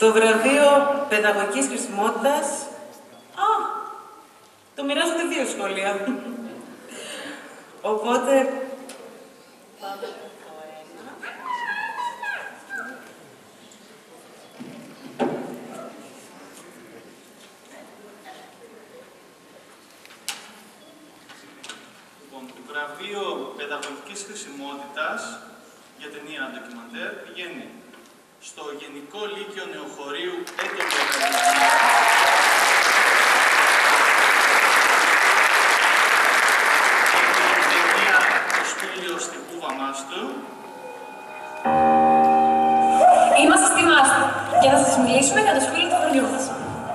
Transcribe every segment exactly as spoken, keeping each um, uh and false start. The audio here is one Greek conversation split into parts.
Το βραβείο παιδαγωγικής χρησιμότητας... Α, το μοιράζονται δύο σχολεία. Οπότε... Πάμε το ένα. Λοιπόν, το βραβείο παιδαγωγικής χρησιμότητας για ταινία ντοκιμαντέρ πηγαίνει στο Γενικό Λύκειο Νεοχωρίου Έντονο Ακαδημία. Ταινία «Το σπήλαιο στη Κούβα Μάστρου». Είμαστε στη Μάστρο και θα σας μιλήσουμε για το σπήλαιο του χωριού μας.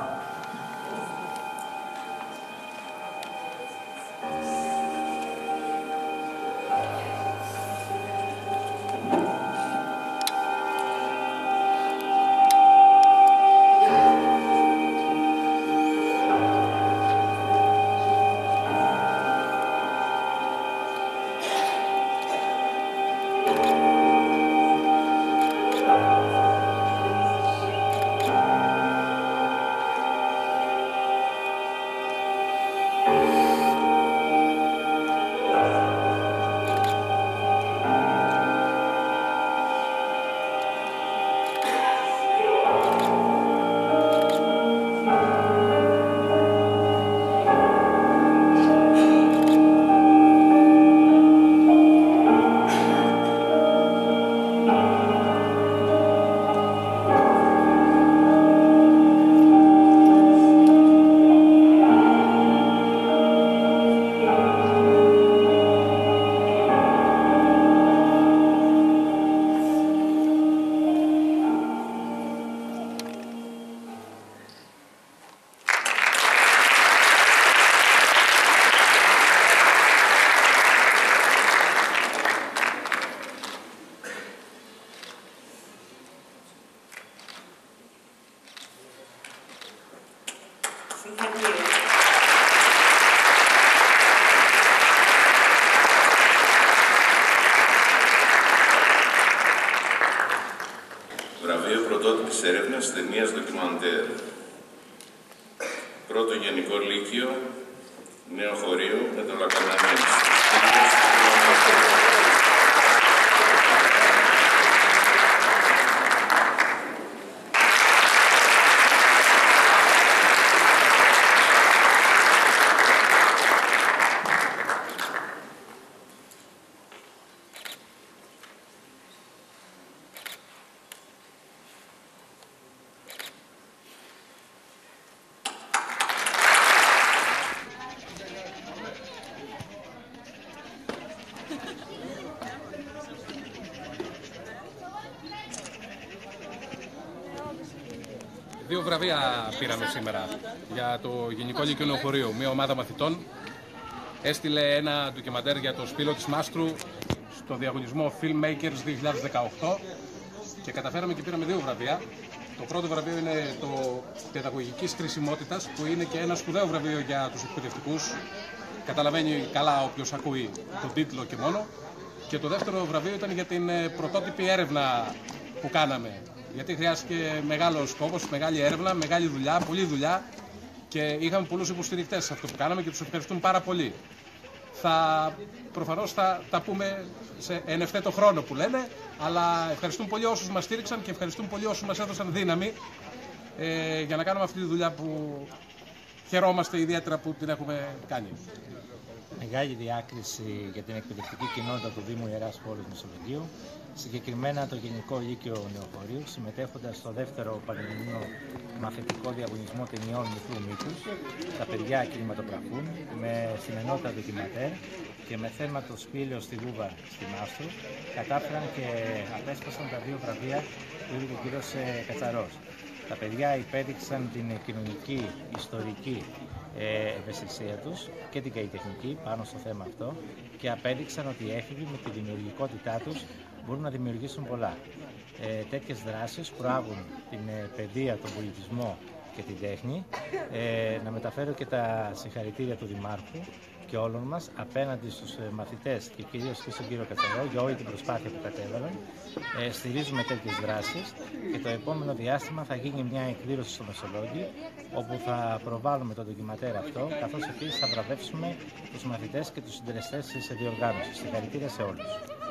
Βραβείο πρωτότυπης έρευνας ταινίας ντοκιμαντέρ. Πρώτο Γενικό Λύκειο Νεοχωρίου Έντονο. Δύο βραβεία πήραμε σήμερα για το Γενικό Λύκειο Νεοχωρίου. Μια ομάδα μαθητών έστειλε ένα ντοκιμαντέρ για το σπήλαιο της Μάστρου στο διαγωνισμό Filmmakers δύο χιλιάδες δεκαοκτώ και καταφέραμε και πήραμε δύο βραβεία. Το πρώτο βραβείο είναι το παιδαγωγικής χρησιμότητας, που είναι και ένα σπουδαίο βραβείο για τους εκπαιδευτικούς. Καταλαβαίνει καλά όποιος ακούει τον τίτλο και μόνο. Και το δεύτερο βραβείο ήταν για την πρωτότυπη έρευνα που κάναμε. Γιατί χρειάστηκε μεγάλος κόπος, μεγάλη έρευνα, μεγάλη δουλειά, πολλή δουλειά και είχαμε πολλούς υποστηρικτές σε αυτό που κάναμε και τους ευχαριστούμε πάρα πολύ. Θα, προφανώς θα τα πούμε σε εν ευθέτω χρόνο που λένε, αλλά ευχαριστούμε πολύ όσους μας στήριξαν και ευχαριστούμε πολύ όσους μας έδωσαν δύναμη ε, για να κάνουμε αυτή τη δουλειά που χαιρόμαστε ιδιαίτερα που την έχουμε κάνει. Μεγάλη διάκριση για την εκπαιδευτική κοινότητα του Δήμου Ιεράς Πόλης Μεσολογγίου, συγκεκριμένα το Γενικό Λύκειο Νεοχωρίου, συμμετέχοντας στο δεύτερο πανελληνίο μαθητικό διαγωνισμό ταινιών μικρού μήκους. Τα παιδιά κινηματογραφούν με συνενότητα ντοκιμαντέρ και με θέμα το σπήλαιο στη Λούβα στη Μάστρο κατάφεραν και απέσπασαν τα δύο βραβεία που είπε ο κύριος Κατσαρός. Τα παιδιά υπέδειξαν την κοινωνική, ιστορική ευαισθησία τους και την καλλιτεχνική πάνω στο θέμα αυτό και απέδειξαν ότι οι έφηβοι με τη δημιουργικότητά τους μπορούν να δημιουργήσουν πολλά. Ε, τέτοιες δράσεις προάγουν την ε, παιδεία, τον πολιτισμό και την τέχνη. Ε, να μεταφέρω και τα συγχαρητήρια του Δημάρχου και όλων μας απέναντι στους μαθητές και κυρίως και στον κύριο Κατσαρό για όλη την προσπάθεια που κατέβαλαν. Ε, στηρίζουμε τέτοιες δράσεις και το επόμενο διάστημα θα γίνει μια εκδήλωση στο Μεσολόγγι όπου θα προβάλλουμε το ντοκιματέρ αυτό, καθώς επίσης θα βραβεύσουμε τους μαθητές και τους συντελεστές της διοργάνωσης. Συγχαρητήρια σε όλους.